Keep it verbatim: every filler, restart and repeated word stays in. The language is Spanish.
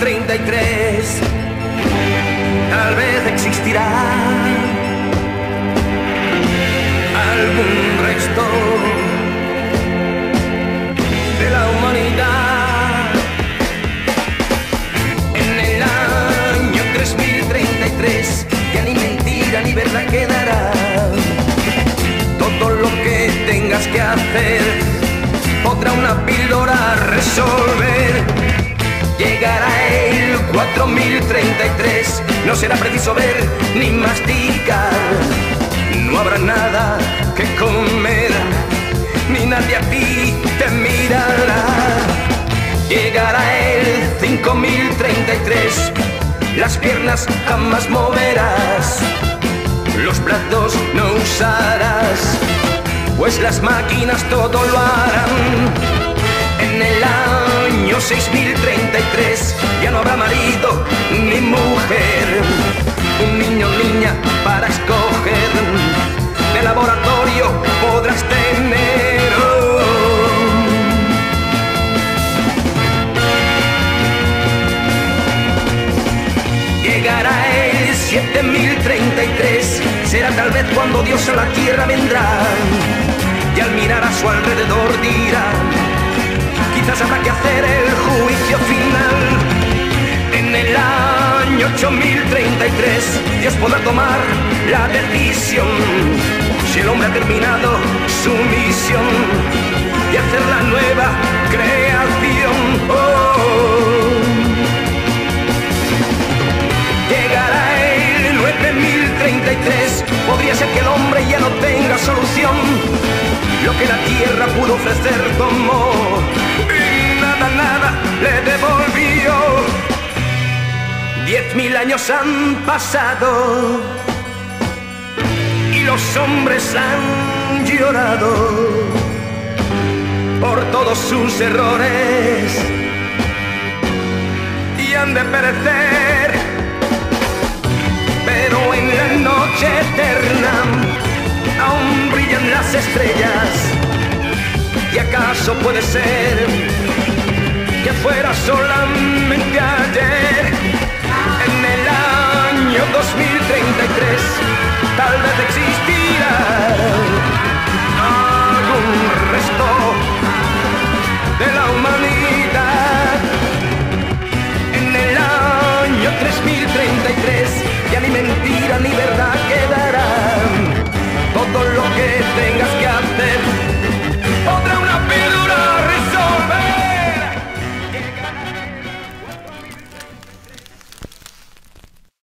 treinta y tres tal vez existirá algún resto de la humanidad. En el año tres mil treinta y tres ya ni mentira ni verdad quedará. Todo lo que tengas que hacer podrá una píldora resolver. Llegará el cuatro mil treinta y tres, no será preciso ver ni masticar. No habrá nada que comer, ni nadie a ti te mirará. Llegará el cinco mil treinta y tres, las piernas jamás moverás, los brazos no usarás, pues las máquinas todo lo harán. En el año seis mil treinta y tres ya no habrá marido ni mujer, un niño o niña para escoger, de laboratorio podrás tener. Oh. Llegará el siete mil treinta y tres, será tal vez cuando Dios a la tierra vendrá, y al mirar a su alrededor dirá: quizás habrá que hacer el juicio final. En el año ocho mil treinta y tres Dios podrá tomar la decisión, si el hombre ha terminado su misión, y hacer la nueva creación. Oh. Llegará el nueve mil treinta y tres, podría ser que el hombre ya no tenga solución, lo que la tierra pudo ofrecer tomó, y nada, nada le devolvió. Diez mil años han pasado y los hombres han llorado por todos sus errores y han de perecer. Pero en la noche eterna aún brillan las estrellas, y acaso puede ser que fuera solamente ayer. En el año dos mil treinta y tres tal vez existirá algún resto de la humanidad. En el año tres mil treinta y tres ya ni mentira ni verdad queda.